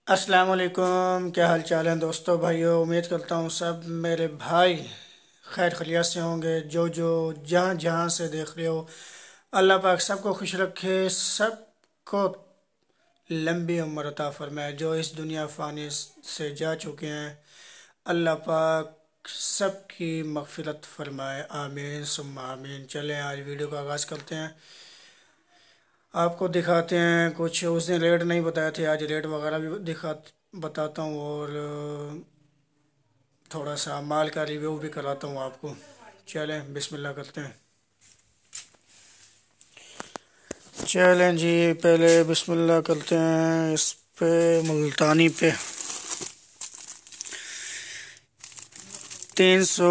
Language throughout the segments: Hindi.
अस्सलाम वालेकुम। क्या हाल चाल है दोस्तों भाइयों। उम्मीद करता हूँ सब मेरे भाई खैर खैरियत से होंगे। जो जो जहाँ जहाँ से देख रहे हो, अल्लाह पाक सबको खुश रखे, सबको लंबी उम्र अता फरमाए। जो इस दुनिया फ़ानी से जा चुके हैं, अल्लाह पाक सबकी मग़फ़िरत फरमाए। आमीन सुम्मा आमीन। चलें आज वीडियो का आगाज़ करते हैं। आपको दिखाते हैं कुछ, उस दिन रेट नहीं बताए थे, आज रेट वगैरह भी बताता हूँ। और थोड़ा सा माल का रिव्यू भी कराता हूँ आपको। चलें बिस्मिल्लाह करते हैं। चलें जी, पहले बिस्मिल्लाह करते हैं। इस पे मुल्तानी पे 300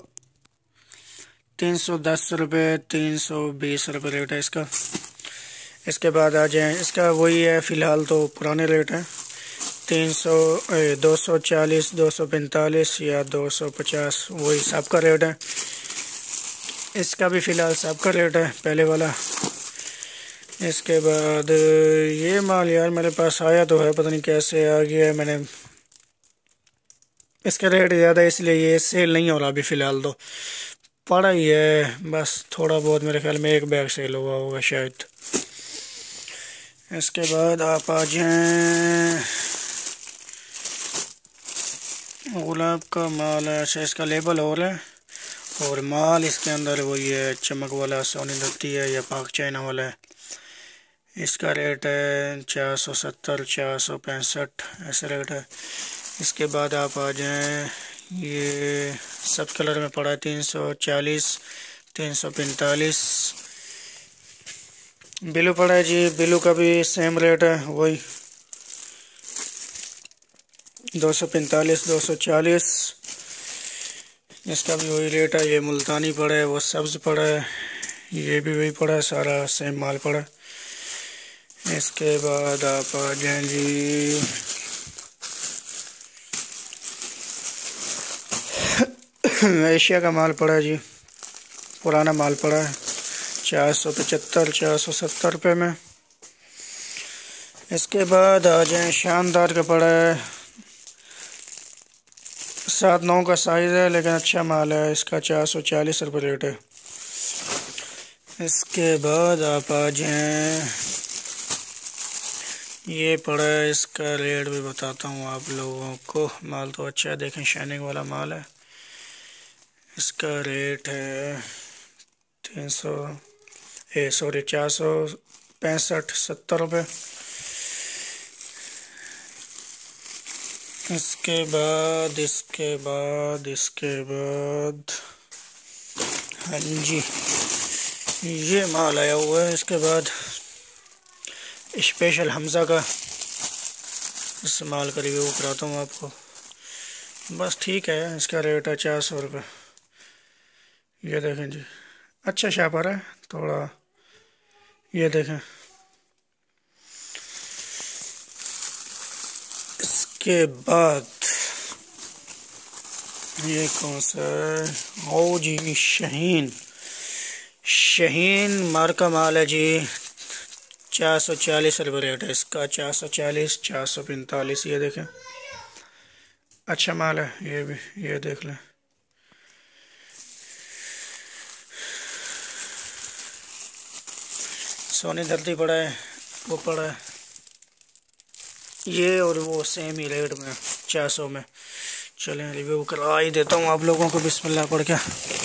310 रुपये, 320 रुपये रेट है इसका। इसके बाद आ जाएँ, इसका वही है फ़िलहाल तो पुराने रेट हैं। 240, 245 या 250, वही सबका रेट है। इसका भी फ़िलहाल सबका रेट है पहले वाला। इसके बाद ये माल यार मेरे पास आया तो है, पता नहीं कैसे आ गया है। मैंने इसका रेट ज़्यादा है इसलिए ये सेल नहीं हो रहा अभी फ़िलहाल तो। पड़ा ही है बस, थोड़ा बहुत मेरे ख्याल में एक बैग सेल हुआ होगा शायद। इसके बाद आप आ जाएँ, गुलाब का माल है। अच्छा, इसका लेबल और है और माल इसके अंदर वही है, चमक वाला सोनी दत्ती है या पाक चाइना वाला है। इसका रेट है 470, 465 ऐसा रेट है। इसके बाद आप आ जाएं, ये सब कलर में पड़ा है 340, 345। ब्लू पड़ा है जी, ब्लू का भी सेम रेट है, वही 245, 240। इसका भी वही रेट है। ये मुल्तानी पड़ा है, वो सब्ज़ पड़ा है, ये भी वही पड़ा है, सारा सेम माल पड़ा है। इसके बाद आप आ जाएं जी, एशिया का माल पड़ा है जी, पुराना माल पड़ा है 475, 470 रुपये में। इसके बाद आ जाएं, शानदार का पड़ा है, 7-9 का साइज़ है लेकिन अच्छा माल है। इसका 440 रुपये रेट है। इसके बाद आप आ जाएं, ये पड़ा है, इसका रेट भी बताता हूँ आप लोगों को। माल तो अच्छा है, देखें शाइनिंग वाला माल है। इसका रेट है 465, 70 रुपये। इसके बाद हाँ जी, ये माल आया हुआ है। इसके बाद स्पेशल हमज़ा का, इस माल का रिव्यू कराता हूँ आपको। बस ठीक है, इसका रेट है 400 रुपये। ये देखें जी, अच्छा शापर है थोड़ा, ये देखें। इसके बाद ये कौन सा है, ओ जी शहीन मार्का माल है जी, 440 रुपये रेट है इसका। 440, 445, ये देखें अच्छा माल है ये भी, ये देख लें। सोनी धरती पड़ा है, वो पड़ा है, ये और वो सेम ही रेट में 400 में। चलें रिव्यू करा ही देता हूँ आप लोगों को, बिस्मिल्लाह पढ़ के।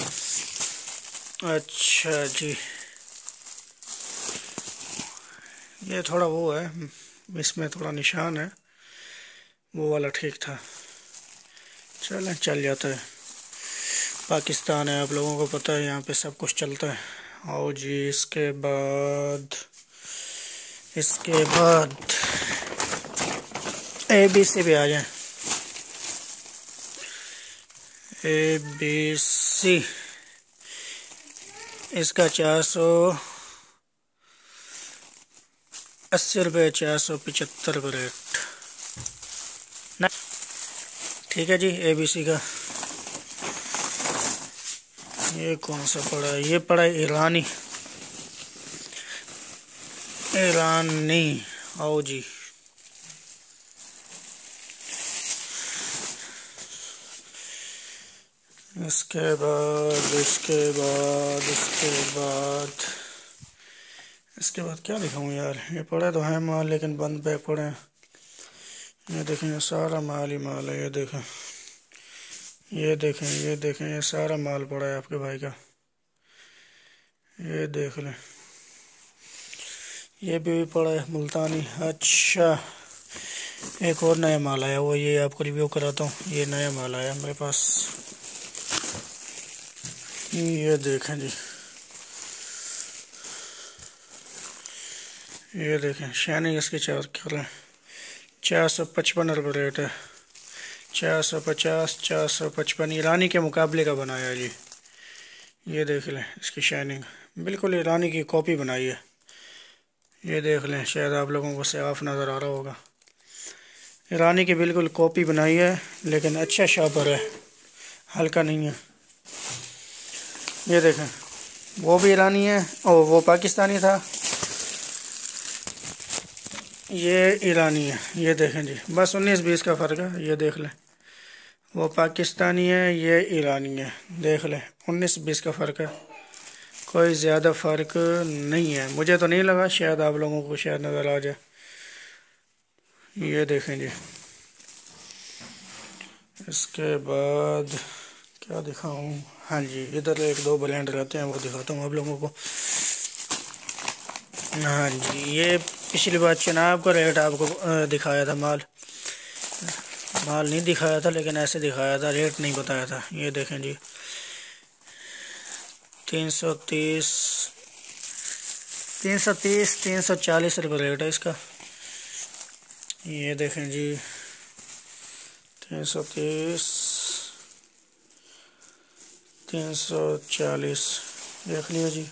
अच्छा जी, ये थोड़ा वो है, इसमें थोड़ा निशान है, वो वाला ठीक था। चलें चल जाता है, पाकिस्तान है, आप लोगों को पता है यहाँ पे सब कुछ चलता है। आओ जी, इसके बाद ABC भी आ जाए। ABC इसका 480 रुपये, 475 रुपये रेट ना। ठीक है जी, ABC का। ये कौन सा पड़ा है, ये पड़ा है ईरानी। आओ जी, इसके बाद इसके बाद इसके बाद इसके बाद क्या दिखाऊँ यार, ये पड़े तो हैं माल लेकिन बंद बैग पड़े हैं। ये देखें, ये सारा माल ही माल है। ये देखें, ये देखें, ये देखें, ये सारा माल पड़ा है आपके भाई का। ये देख लें, ये भी पड़ा है मुल्तानी। अच्छा, एक और नया माल आया, वो ये आपको रिव्यू कराता हूँ। ये नया माल आया मेरे पास, ये देखें जी, ये देखें शाइनिंग इसकी 455 रुपये रेट है। 450, 455 ईरानी के मुकाबले का बनाया है जी। ये देख लें, इसकी शाइनिंग बिल्कुल ईरानी की कॉपी बनाई है। ये देख लें, शायद आप लोगों को साफ नज़र आ रहा होगा। ईरानी की बिल्कुल कॉपी बनाई है, लेकिन अच्छा शापर है, हल्का नहीं है। ये देखें, वो भी ईरानी है और वो पाकिस्तानी था, ये ईरानी है। ये देखें जी, बस 19-20 का फ़र्क है। ये देख लें, वो पाकिस्तानी है, ये ईरानी है। देख लें, 19-20 का फ़र्क है, कोई ज़्यादा फ़र्क नहीं है। मुझे तो नहीं लगा, शायद आप लोगों को शायद नज़र आ जाए। ये देखें जी, इसके बाद क्या दिखाऊं? हाँ जी, इधर 1-2 ब्रांड रहते हैं, वो दिखाता हूँ आप लोगों को। हाँ जी, ये पिछली बार चनाब का रेट आपको दिखाया था, माल नहीं दिखाया था, लेकिन ऐसे दिखाया था, रेट नहीं बताया था। ये देखें जी, 340 रुपये रेट है इसका। ये देखें जी, 330, 340 देख लिया जी।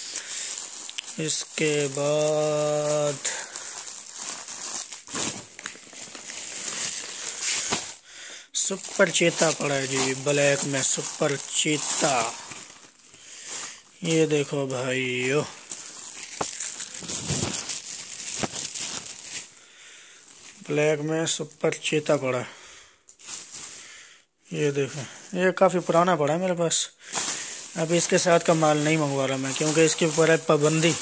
इसके बाद सुपर चीता पड़ा है जी, ब्लैक में सुपर चीता। ये देखो भाइयों, ब्लैक में सुपर चीता पड़ा है। ये देखें, ये काफ़ी पुराना पड़ा है मेरे पास। अभी इसके साथ का माल नहीं मंगवा रहा मैं, क्योंकि इसके ऊपर है पाबंदी,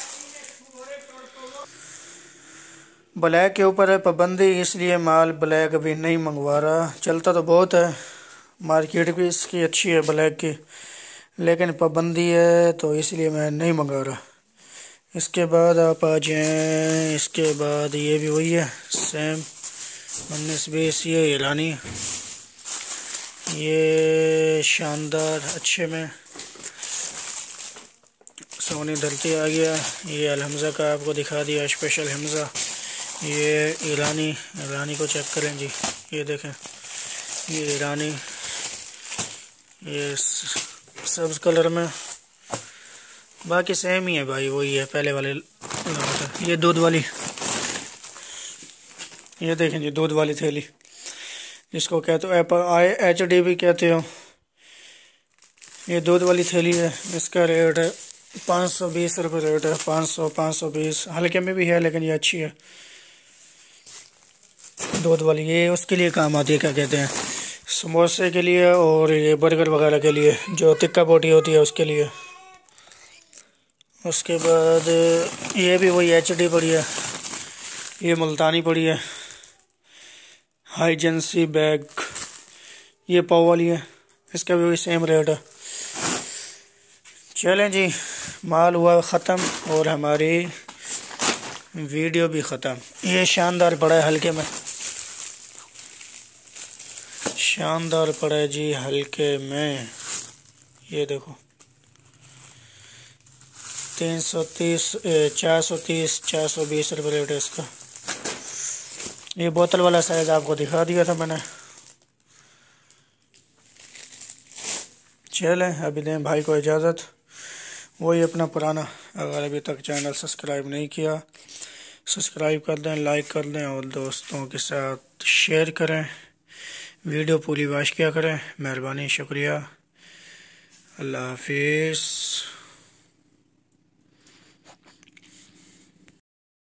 ब्लैक के ऊपर है पाबंदी, इसलिए माल ब्लैक अभी नहीं मंगवा रहा। चलता तो बहुत है, मार्केट भी इसकी अच्छी है ब्लैक की, लेकिन पाबंदी है तो इसलिए मैं नहीं मंगा रहा। इसके बाद आप आ जाएँ, इसके बाद ये भी वही है सेम 19-20। ये ईरानी, ये शानदार अच्छे में सोनी धरती आ गया। ये अलहमज़ा का आपको दिखा दिया, स्पेशल हमज़ा। ये ईरानी को चेक करें जी, ये देखें, ये ईरानी, ये सब्ज़ कलर में, बाकी सेम ही है भाई, वही है पहले वाले। ये दूध वाली, ये देखें जी, दूध वाली थैली, जिसको कहते हो HD भी कहते हो। ये दूध वाली थैली है, इसका रेट है 520 रुपये रेट है। 500, 520, हल्के में भी है, लेकिन ये अच्छी है दूध वाली। ये उसके लिए काम आती है, क्या कहते हैं, समोसे के लिए और ये बर्गर वगैरह के लिए, जो टिक्का बोटी होती है उसके लिए। उसके बाद ये भी वही HD पड़ी है, ये मुल्तानी पड़ी है, हाई एजेंसी बैग, ये पाव वाली है, इसका भी वही सेम रेट है। चलें जी, माल हुआ ख़त्म और हमारी वीडियो भी ख़त्म। ये शानदार पड़ा है हल्के में, शानदार पड़ा है जी हल्के में। ये देखो, 330, 430, 420 रुपये रेट है इसका। ये बोतल वाला साइज़ आपको दिखा दिया था मैंने। चलें, अभी दें भाई को इजाज़त, वही अपना पुराना। अगर अभी तक चैनल सब्सक्राइब नहीं किया, सब्सक्राइब कर दें, लाइक कर दें और दोस्तों के साथ शेयर करें। वीडियो पूरी वॉच किया करें, मेहरबानी, शुक्रिया, अल्लाह हाफिज़।